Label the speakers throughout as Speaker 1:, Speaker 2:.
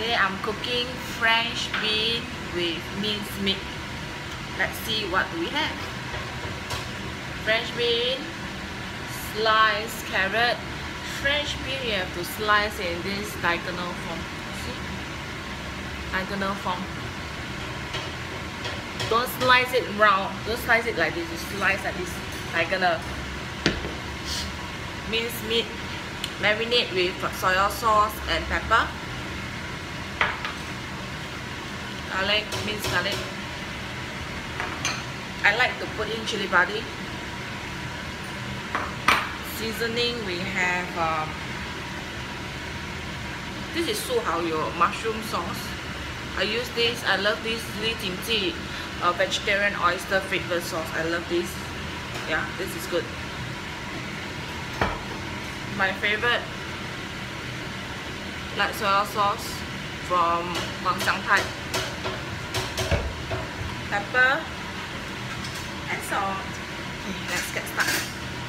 Speaker 1: Today I'm cooking French bean with minced meat. Let's see what we have. French bean, sliced carrot. French bean you have to slice in this diagonal form. See? Diagonal form. Don't slice it round. Don't slice it like this. You slice like this. Diagonal. Minced meat. Marinate with soy sauce and pepper. Garlic, minced garlic. I like to put in chili padi. Seasoning we have this is 素蚝油 mushroom sauce. I use this. I love this Li Jing Ji vegetarian oyster flavor sauce. I love this. Yeah, this is good. My favorite light soy sauce from Shanghai. Pepper and salt. Okay, let's get started.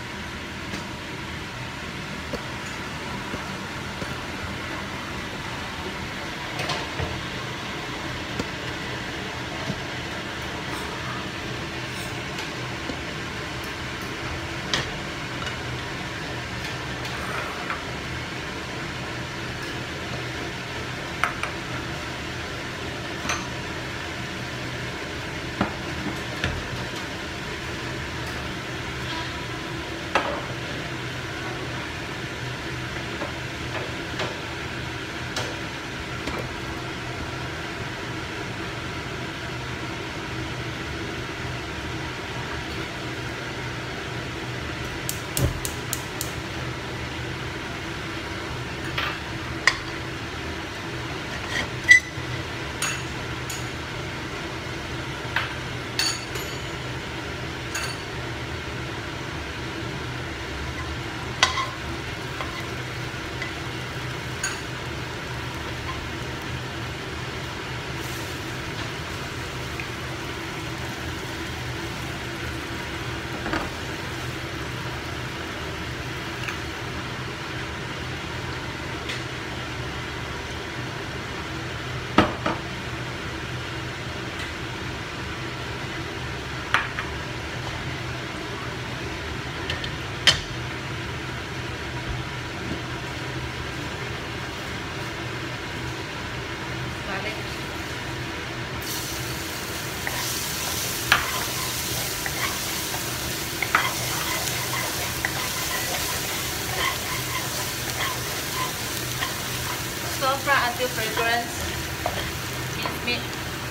Speaker 1: Stir fry until fragrance. Minced meat.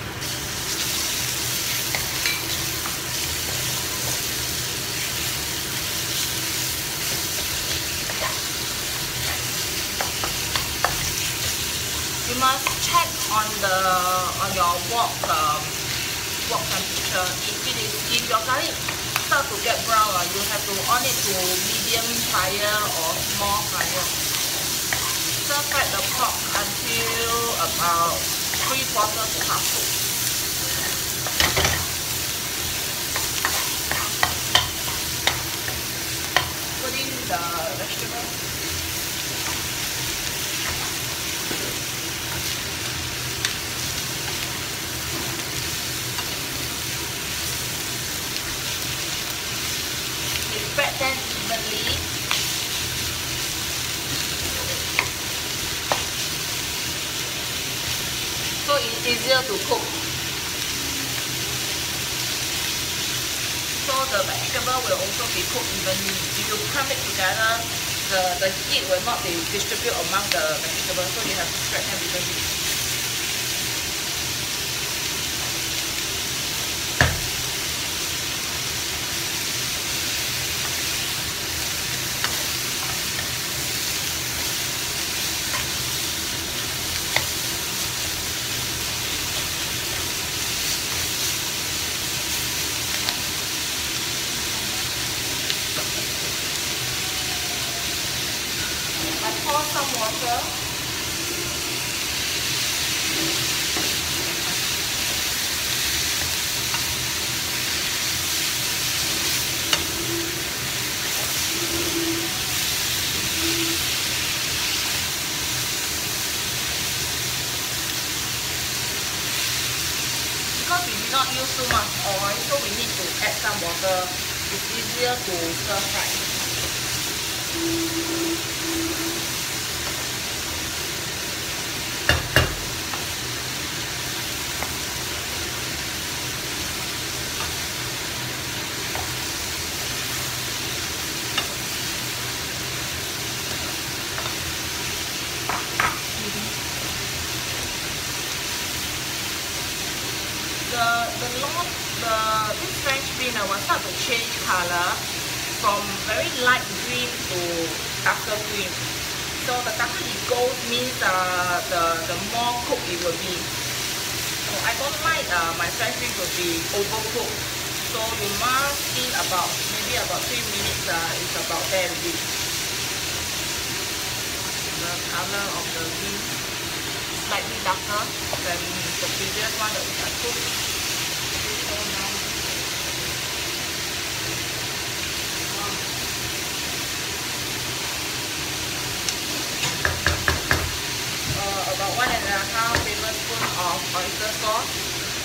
Speaker 1: You must check on your wok temperature. If your garlic start to get brown, you have to on it to medium fire or small fire. Stir fry the pork until about 3/4 to half full. Put in the vegetables. Spread them evenly. So it's easier to cook. So the vegetable will also be cooked evenly. If you cram it together, the heat will not be distributed among the vegetables, so you have to spread them evenly. Pour some water. not use too much oil, so we need to add some water. It's easier to stir fry. This French bean will start to change color from very light green to darker green. So the darker it goes means the more cooked it will be. So I don't like my French bean to be overcooked. So you must see maybe about 3 minutes is about there already. The color of the bean slightly darker than the previous one that we have cooked. So now about 1.5 tablespoons of oyster sauce.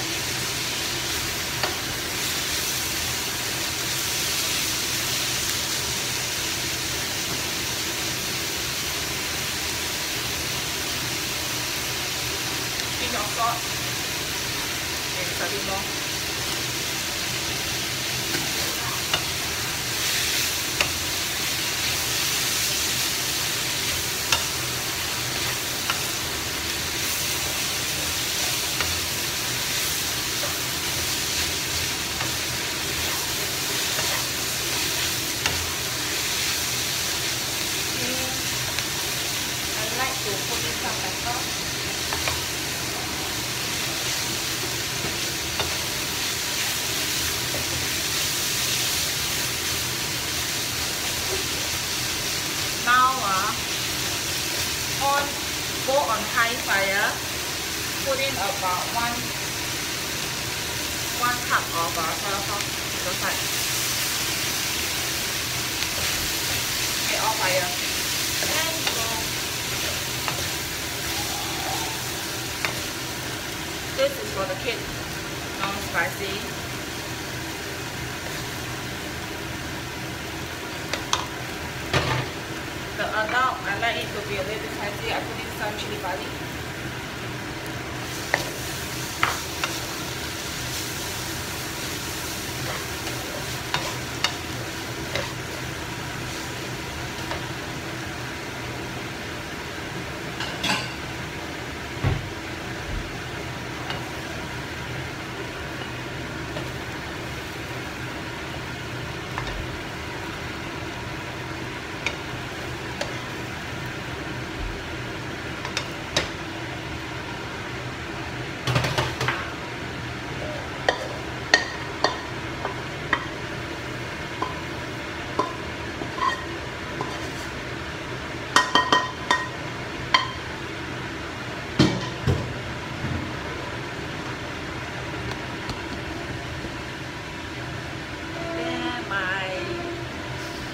Speaker 1: Pinch of salt and slightly more. To put in some pepper. Now go on high fire. Put in about one cup of soy sauce to the side. Okay, off fire. And go. This is for the kids, non-spicy. The adult, I like it to be a little bit spicy. I put in some chili padi.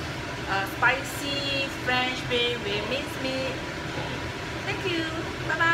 Speaker 1: Spicy French bean with minced meat. Thank you. Bye bye.